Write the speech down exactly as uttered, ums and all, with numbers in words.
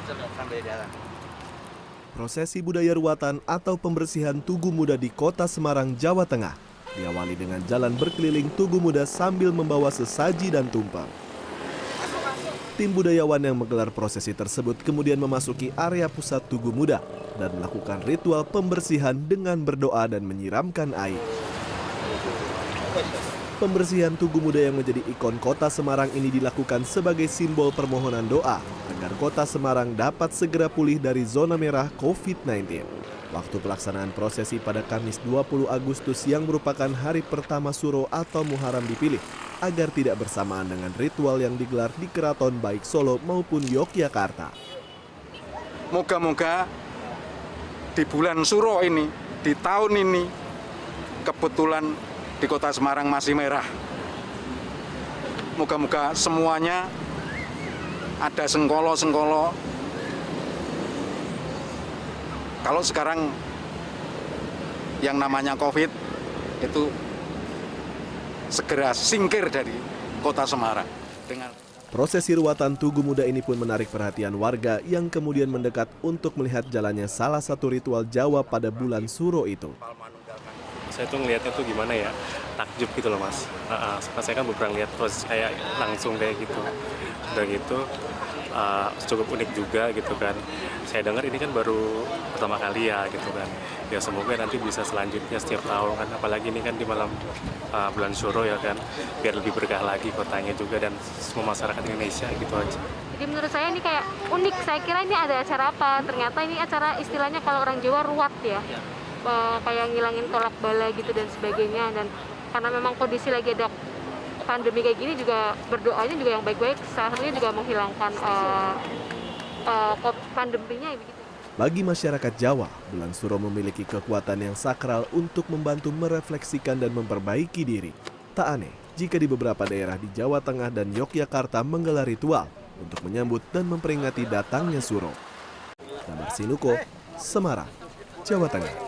Prosesi budaya ruatan atau pembersihan Tugu Muda di Kota Semarang, Jawa Tengah diawali dengan jalan berkeliling Tugu Muda sambil membawa sesaji dan tumpeng. Tim budayawan yang menggelar prosesi tersebut kemudian memasuki area pusat Tugu Muda dan melakukan ritual pembersihan dengan berdoa dan menyiramkan air. Pembersihan Tugu Muda yang menjadi ikon Kota Semarang ini dilakukan sebagai simbol permohonan doa agar Kota Semarang dapat segera pulih dari zona merah COVID sembilan belas. Waktu pelaksanaan prosesi pada Kamis dua puluh Agustus yang merupakan hari pertama Suro atau Muharram dipilih agar tidak bersamaan dengan ritual yang digelar di keraton baik Solo maupun Yogyakarta. Moga-moga di bulan Suro ini, di tahun ini, kebetulan di Kota Semarang masih merah. Moga-moga semuanya ada sengkolo-sengkolo. Kalau sekarang yang namanya COVID itu segera singkir dari Kota Semarang. Dengan prosesi ruatan Tugu Muda ini pun menarik perhatian warga yang kemudian mendekat untuk melihat jalannya salah satu ritual Jawa pada bulan Suro itu. Saya tuh ngelihatnya tuh gimana ya, takjub gitu loh mas. Uh, uh, saya kan beberapa lihat proses kayak langsung kayak gitu. Udah gitu uh, cukup unik juga gitu kan. Saya dengar ini kan baru pertama kali ya gitu kan. Ya semoga nanti bisa selanjutnya setiap tahun kan. Apalagi ini kan di malam uh, bulan Suro ya kan. Biar lebih berkah lagi kotanya juga dan semua masyarakat Indonesia gitu aja. Jadi menurut saya ini kayak unik. Saya kira ini ada acara apa. Ternyata ini acara istilahnya kalau orang Jawa ruat ya. Uh, kayak ngilangin tolak bala gitu dan sebagainya. Dan karena memang kondisi lagi ada pandemi kayak gini juga berdoanya juga yang baik-baik. Salah satunya juga menghilangkan uh, uh, pandeminya begitu. Bagi masyarakat Jawa, bulan Suro memiliki kekuatan yang sakral untuk membantu merefleksikan dan memperbaiki diri. Tak aneh jika di beberapa daerah di Jawa Tengah dan Yogyakarta menggelar ritual untuk menyambut dan memperingati datangnya Suro. Damar Sinuko, Semarang, Jawa Tengah.